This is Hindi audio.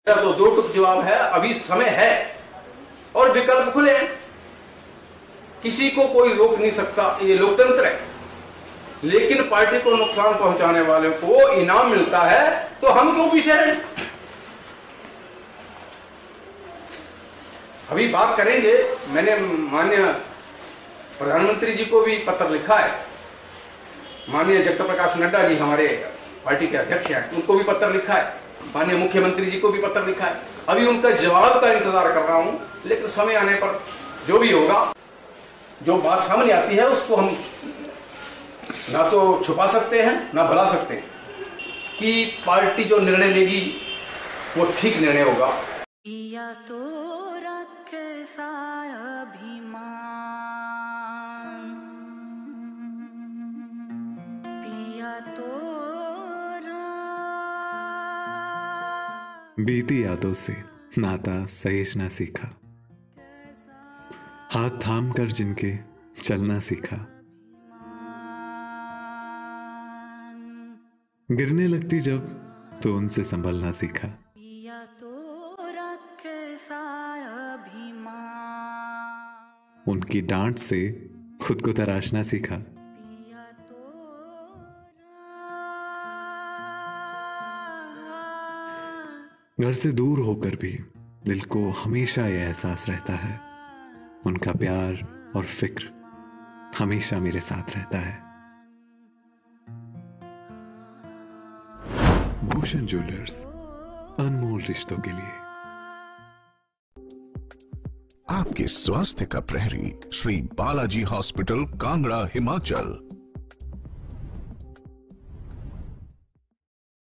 तो दो टुक जवाब है, अभी समय है और विकल्प खुले हैं, किसी को कोई रोक नहीं सकता, ये लोकतंत्र है। लेकिन पार्टी को नुकसान पहुंचाने वाले को इनाम मिलता है, तो हम क्यों पीछे रहे? अभी बात करेंगे। मैंने माननीय प्रधानमंत्री जी को भी पत्र लिखा है, माननीय जगत प्रकाश नड्डा जी हमारे पार्टी के अध्यक्ष हैं, उनको भी पत्र लिखा है, माननीय मुख्यमंत्री जी को भी पत्र लिखा है। अभी उनका जवाब का इंतजार कर रहा हूं, लेकिन समय आने पर जो भी होगा, जो बात सामने आती है उसको हम ना तो छुपा सकते हैं ना भुला सकते हैं, कि पार्टी जो निर्णय लेगी वो ठीक निर्णय होगा। पिया तो कैसा अभिमान, पिया तो बीती यादों से नाता सहेजना सीखा, हाथ थाम कर जिनके चलना सीखा, गिरने लगती जब तो उनसे संभलना सीखा। उनकी डांट से खुद को तराशना सीखा। घर से दूर होकर भी दिल को हमेशा यह एहसास रहता है, उनका प्यार और फिक्र हमेशा मेरे साथ रहता है। भूषण ज्वेलर्स, अनमोल रिश्तों के लिए। आपके स्वास्थ्य का प्रहरी, श्री बालाजी हॉस्पिटल, कांगड़ा, हिमाचल।